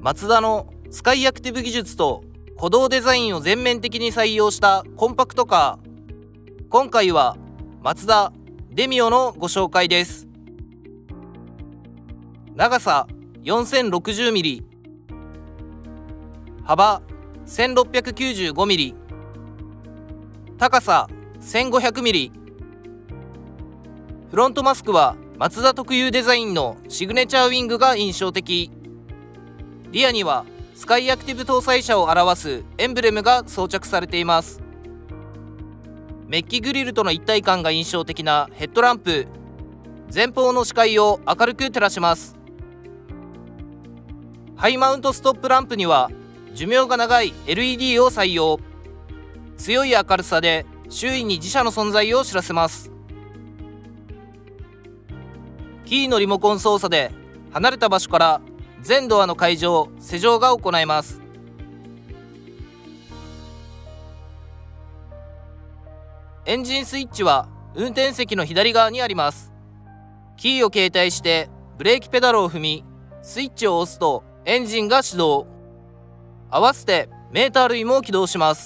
マツダのスカイアクティブ技術と鼓動デザインを全面的に採用したコンパクトカー。今回はマツダデミオのご紹介です。長さ 4060mm、 幅 1695mm、 高さ 1500mm。 フロントマスクはマツダ特有デザインのシグネチャーウィングが印象的。リアにはスカイアクティブ搭載車を表すエンブレムが装着されています。メッキグリルとの一体感が印象的なヘッドランプ、前方の視界を明るく照らします。ハイマウントストップランプには寿命が長い LED を採用。強い明るさで周囲に自社の存在を知らせます。キーのリモコン操作で離れた場所から全ドアの開錠・施錠が行えます。エンジンスイッチは運転席の左側にあります。キーを携帯してブレーキペダルを踏み、スイッチを押すとエンジンが始動。合わせてメーター類も起動します。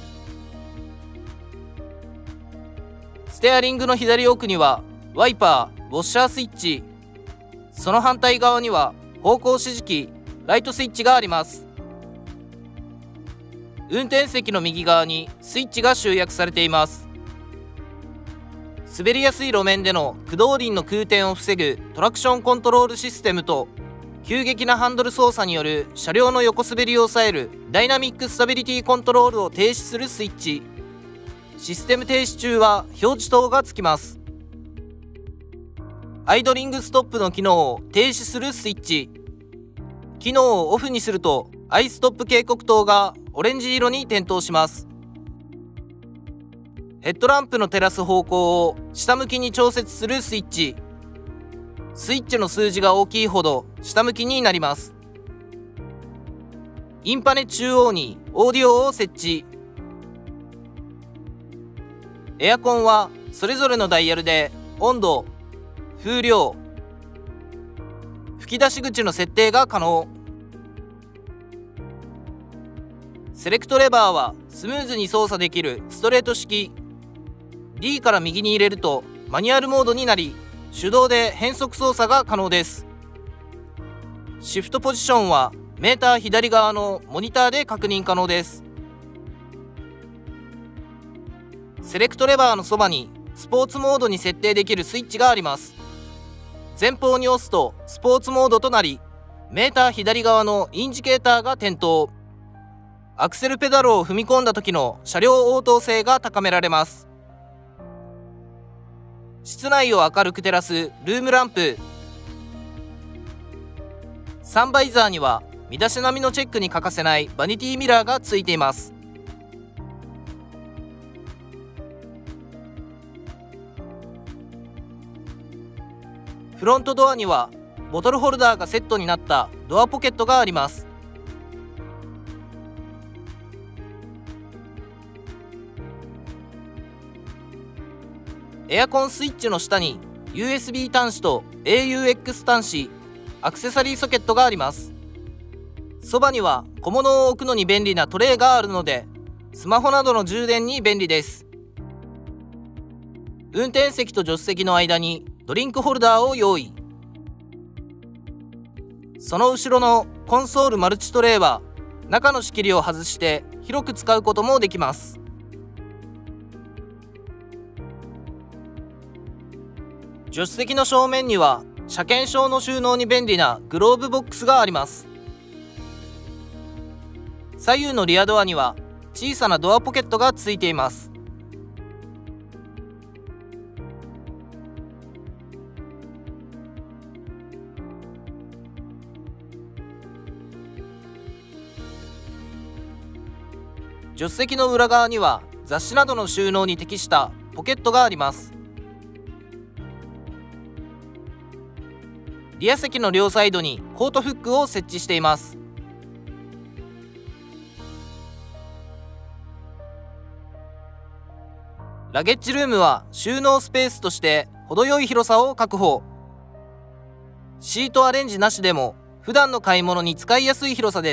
ステアリングの左奥にはワイパー・ウォッシャースイッチ、その反対側には方向指示器・ライトスイッチがあります。運転席の右側にスイッチが集約されています。滑りやすい路面での駆動輪の空転を防ぐトラクションコントロールシステムと、急激なハンドル操作による車両の横滑りを抑えるダイナミックスタビリティコントロールを停止するスイッチ。システム停止中は表示灯がつきます。アイドリングストップの機能を停止するスイッチ。機能をオフにするとアイストップ警告灯がオレンジ色に点灯します。ヘッドランプの照らす方向を下向きに調節するスイッチ。スイッチの数字が大きいほど下向きになります。インパネ中央にオーディオを設置。エアコンはそれぞれのダイヤルで温度、風量、吹き出し口の設定が可能。セレクトレバーはスムーズに操作できるストレート式。 D から右に入れるとマニュアルモードになり、手動で変速操作が可能です。シフトポジションはメーター左側のモニターで確認可能です。セレクトレバーのそばにスポーツモードに設定できるスイッチがあります。前方に押すとスポーツモードとなり、メーター左側のインジケーターが点灯。アクセルペダルを踏み込んだ時の車両応答性が高められます。室内を明るく照らすルームランプ。サンバイザーには身だしなみのチェックに欠かせないバニティミラーがついています。フロントドアにはボトルホルダーがセットになったドアポケットがあります。エアコンスイッチの下に USB 端子と AUX 端子、アクセサリーソケットがあります。そばには小物を置くのに便利なトレイがあるので、スマホなどの充電に便利です。運転席と助手席の間にドリンクホルダーを用意。その後ろのコンソールマルチトレイは中の仕切りを外して広く使うこともできます。助手席の正面には車検証の収納に便利なグローブボックスがあります。左右のリアドアには小さなドアポケットがついています。助手席の裏側には雑誌などの収納に適したポケットがあります。リア席の両サイドにコートフックを設置しています。ラゲッジルームは収納スペースとして程よい広さを確保。シートアレンジなしでも普段の買い物に使いやすい広さです。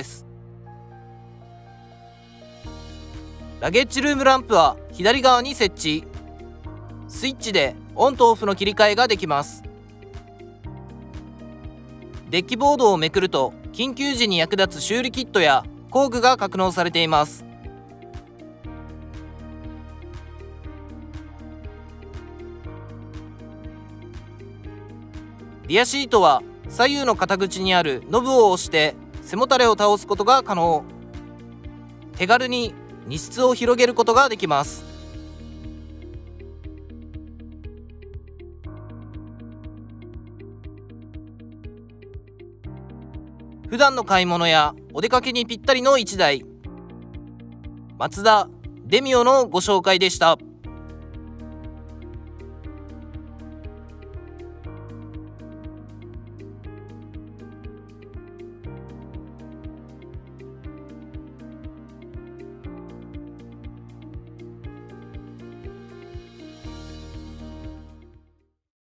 ラゲッジルームランプは左側に設置。スイッチでオンとオフの切り替えができます。デッキボードをめくると緊急時に役立つ修理キットや工具が格納されています。リアシートは左右の肩口にあるノブを押して背もたれを倒すことが可能。手軽に荷室を広げることができます。普段の買い物やお出かけにぴったりの1台。マツダデミオのご紹介でした。